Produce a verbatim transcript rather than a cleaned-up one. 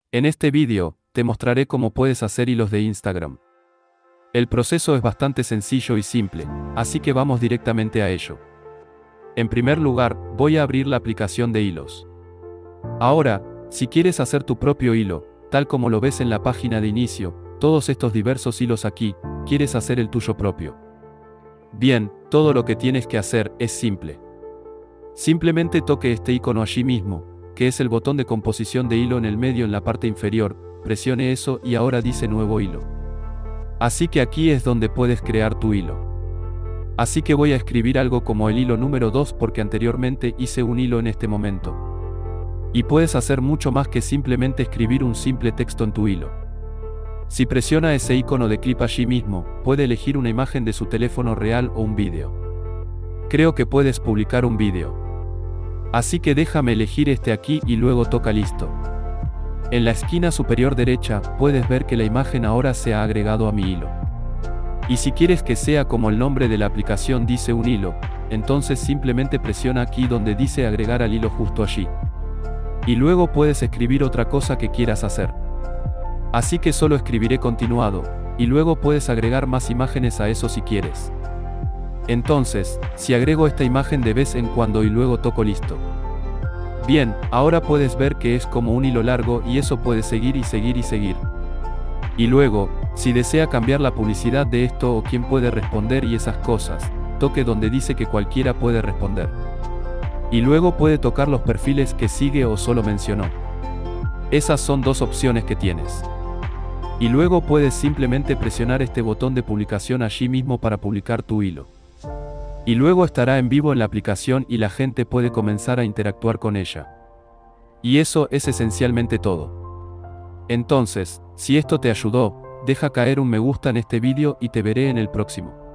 En este vídeo, te mostraré cómo puedes hacer hilos de Instagram. El proceso es bastante sencillo y simple, así que vamos directamente a ello. En primer lugar, voy a abrir la aplicación de hilos. Ahora, si quieres hacer tu propio hilo, tal como lo ves en la página de inicio, todos estos diversos hilos aquí, quieres hacer el tuyo propio. Bien, todo lo que tienes que hacer es simple. Simplemente toque este icono allí mismo, que es el botón de composición de hilo en el medio en la parte inferior, presione eso y ahora dice nuevo hilo. Así que aquí es donde puedes crear tu hilo. Así que voy a escribir algo como el hilo número dos porque anteriormente hice un hilo en este momento. Y puedes hacer mucho más que simplemente escribir un simple texto en tu hilo. Si presiona ese icono de clip allí mismo, puede elegir una imagen de su teléfono real o un vídeo. Creo que puedes publicar un vídeo. Así que déjame elegir este aquí y luego toca listo. En la esquina superior derecha, puedes ver que la imagen ahora se ha agregado a mi hilo. Y si quieres que sea como el nombre de la aplicación dice un hilo, entonces simplemente presiona aquí donde dice agregar al hilo justo allí. Y luego puedes escribir otra cosa que quieras hacer. Así que solo escribiré continuado, y luego puedes agregar más imágenes a eso si quieres. Entonces, si agrego esta imagen de vez en cuando y luego toco listo. Bien, ahora puedes ver que es como un hilo largo y eso puede seguir y seguir y seguir. Y luego, si desea cambiar la publicidad de esto o quién puede responder y esas cosas, toque donde dice que cualquiera puede responder. Y luego puede tocar los perfiles que sigue o solo mencionó. Esas son dos opciones que tienes. Y luego puedes simplemente presionar este botón de publicación allí mismo para publicar tu hilo. Y luego estará en vivo en la aplicación y la gente puede comenzar a interactuar con ella. Y eso es esencialmente todo. Entonces, si esto te ayudó, deja caer un me gusta en este vídeo y te veré en el próximo.